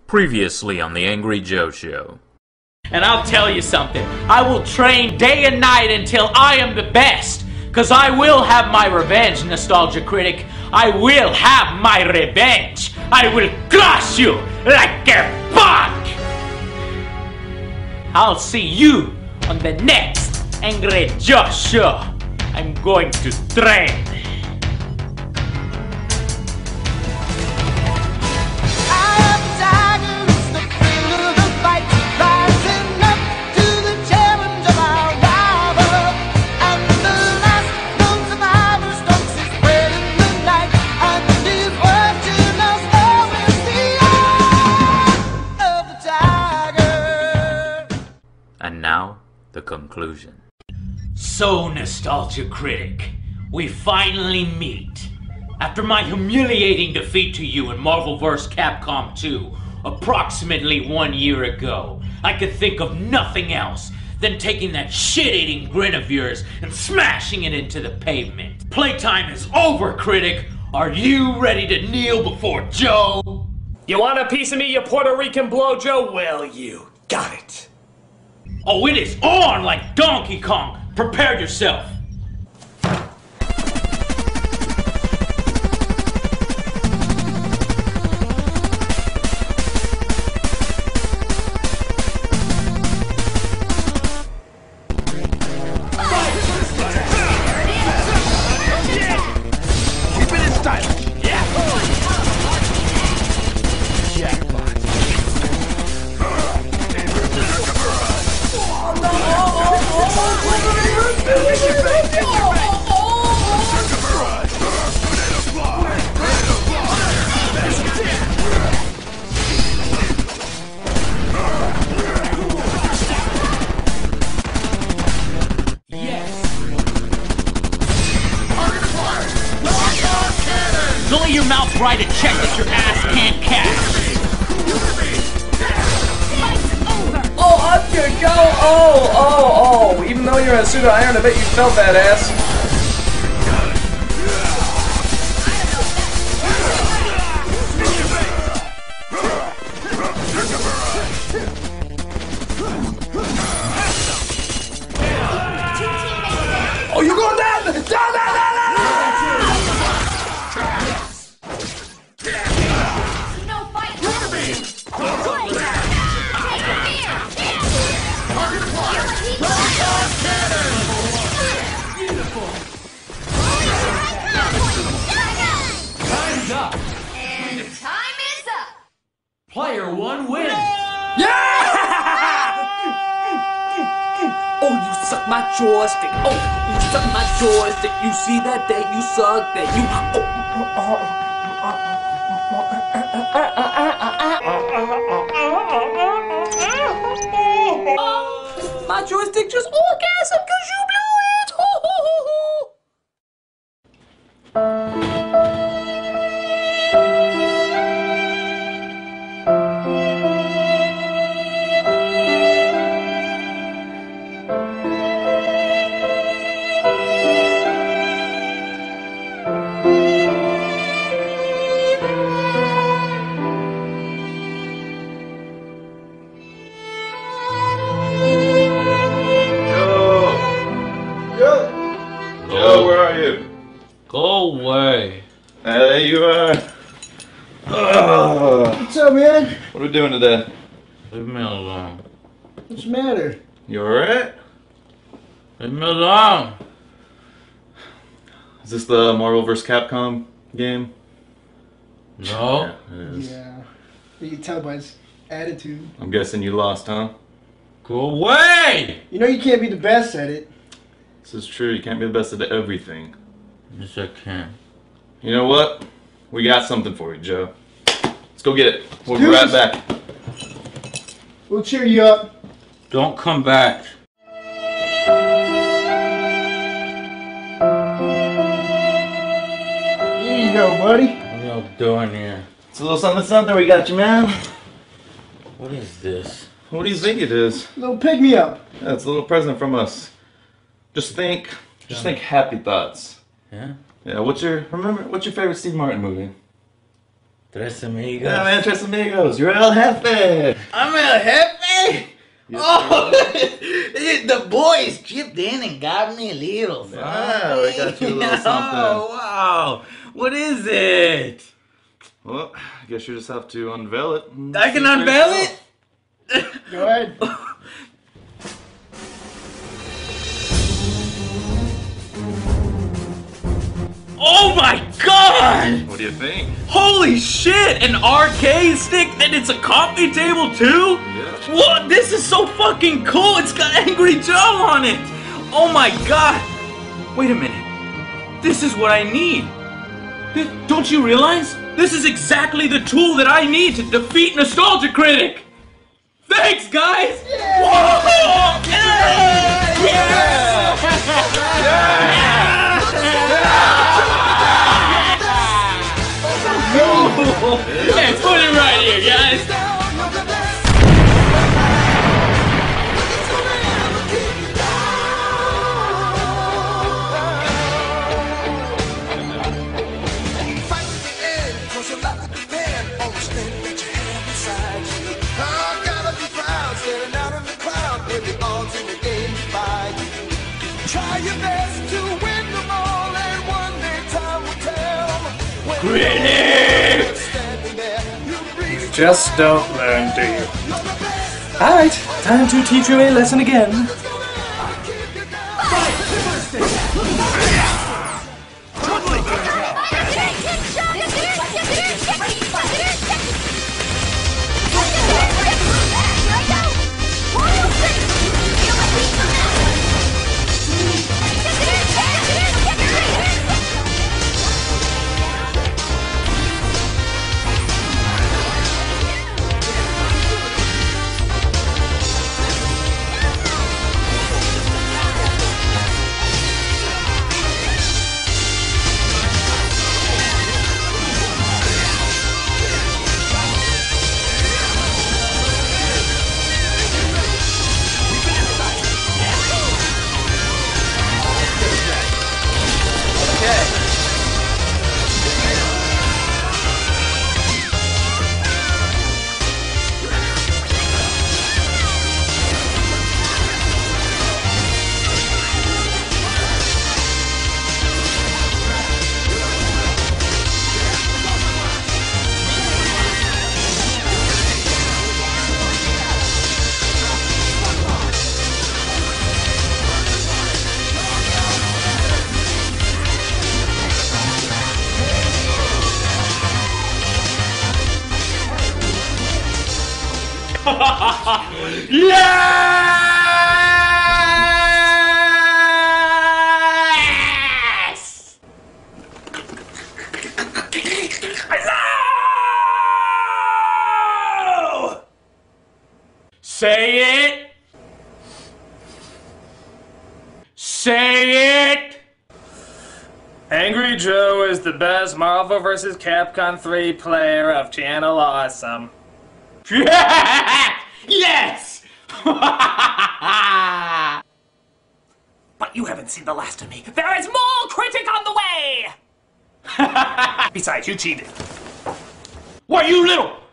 Previously on the Angry Joe Show. And I'll tell you something, I will train day and night until I am the best. Cause I will have my revenge, Nostalgia Critic. I will have my revenge. I will crush you like a bug. I'll see you on the next Angry Joe Show. I'm going to train. And now, the conclusion. So, Nostalgia Critic, we finally meet. After my humiliating defeat to you in Marvel vs. Capcom 2, approximately 1 year ago, I could think of nothing else than taking that shit-eating grin of yours and smashing it into the pavement. Playtime is over, Critic. Are you ready to kneel before Joe? You want a piece of me, you Puerto Rican blow-Joe? Well, you got it. Oh, it is on like Donkey Kong. Prepare yourself. Keep it in style. Yeah. Jackpot. Don't let your mouth right and check that your ass can't catch. Oh, up you go! Oh! Even though you're in a suit of iron, I bet you felt that ass. Oh, you're going down! Down! Time's up. And time is up. Player one wins. Oh, you suck my joystick. Oh, you suck my joystick. You see that you suck that you. My joystick just orgasmed because you blew it. Joe, where are you? Go away. There you are. What's up, man? What are we doing today? Leave me alone. What's the matter? You alright? Leave me alone. Is this the Marvel vs. Capcom game? No. Yeah, it is. Yeah. You can tell by his attitude. I'm guessing you lost, huh? Go away. You know you can't be the best at it. This is true. You can't be the best at everything. Yes, I can. You know what? We got something for you, Joe. Let's go get it. We'll be Do right this. back. We'll cheer you up. Don't come back. Here you go, buddy. What are y'all doing here? It's a little something we got you, man. What is this? What do you think it is? Little pick me up. Yeah, it's a little present from us. Just think happy thoughts. Yeah? Yeah, what's your favorite Steve Martin movie? Tres amigos. Yeah, man, Tres Amigos. You're El Jefe. I'm El Jefe? Oh, the boys chipped in and got me a little something. Ah, we got you a little something. Oh, wow. What is it? Well, I guess you just have to unveil it. I can unveil it? Go ahead. Oh my god! What do you think? Holy shit! An arcade stick and it's a coffee table too? Yeah. What? This is so fucking cool! It's got Angry Joe on it! Oh my god! Wait a minute. This is what I need. Don't you realize? This is exactly the tool that I need to defeat Nostalgia Critic! Thanks, guys! Whoa! Yeah! Let's put it right here, guys! Try your best to win them all, and one day time will tell. Critic! You just don't learn, do you? Alright, time to teach you a lesson again. Yes! Hello! Say it! Say it! Angry Joe is the best Marvel vs. Capcom 3 player of Channel Awesome. Yes! But you haven't seen the last of me. There is more Critic on the way! Besides, you cheated. Why, you little...